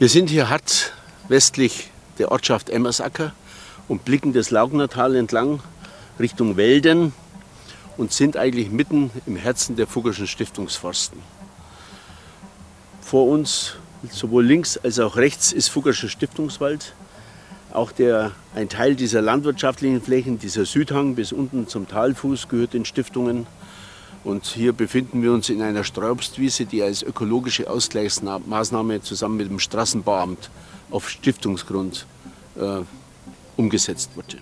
Wir sind hier hart westlich der Ortschaft Emmersacker und blicken das Laugnertal entlang Richtung Weldern und sind eigentlich mitten im Herzen der Fuggerschen Stiftungsforsten. Vor uns, sowohl links als auch rechts, ist Fuggerscher Stiftungswald. Auch ein Teil dieser landwirtschaftlichen Flächen, dieser Südhang bis unten zum Talfuß, gehört den Stiftungen. Und hier befinden wir uns in einer Streuobstwiese, die als ökologische Ausgleichsmaßnahme zusammen mit dem Straßenbauamt auf Stiftungsgrund umgesetzt wurde.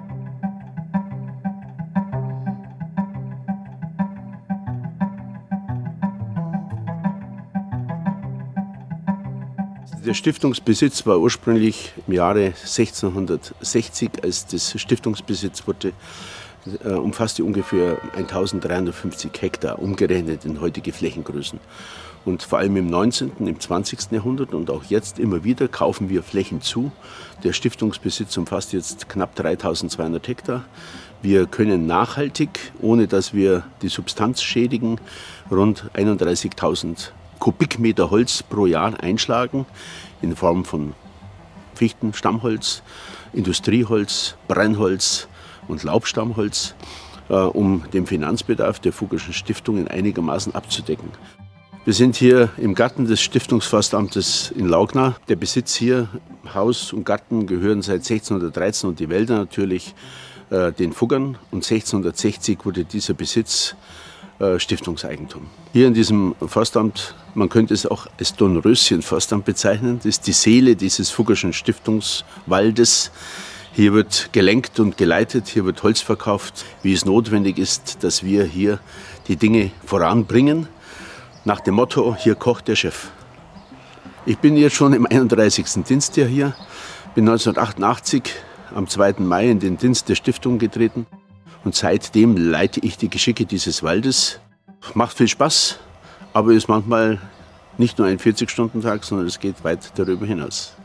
Der Stiftungsbesitz war ursprünglich im Jahre 1660, als das Stiftungsbesitz wurde, umfasste ungefähr 1350 Hektar, umgerechnet in heutige Flächengrößen. Und vor allem im 19., im 20. Jahrhundert und auch jetzt immer wieder kaufen wir Flächen zu. Der Stiftungsbesitz umfasst jetzt knapp 3200 Hektar. Wir können nachhaltig, ohne dass wir die Substanz schädigen, rund 31.000 Kubikmeter Holz pro Jahr einschlagen, in Form von Fichten, Stammholz, Industrieholz, Brennholz und Laubstammholz, um den Finanzbedarf der Fuggerschen Stiftungen einigermaßen abzudecken. Wir sind hier im Garten des Stiftungsforstamtes in Laugna. Der Besitz hier, Haus und Garten, gehören seit 1613 und die Wälder natürlich den Fuggern. Und 1660 wurde dieser Besitz Stiftungseigentum. Hier in diesem Forstamt, man könnte es auch als Dornröschen-Forstamt bezeichnen, das ist die Seele dieses Fuggerschen Stiftungswaldes. Hier wird gelenkt und geleitet, hier wird Holz verkauft, wie es notwendig ist, dass wir hier die Dinge voranbringen. Nach dem Motto, hier kocht der Chef. Ich bin jetzt schon im 31. Dienstjahr hier, bin 1988 am 2. Mai in den Dienst der Stiftung getreten. Und seitdem leite ich die Geschicke dieses Waldes. Macht viel Spaß, aber ist manchmal nicht nur ein 40-Stunden-Tag, sondern es geht weit darüber hinaus.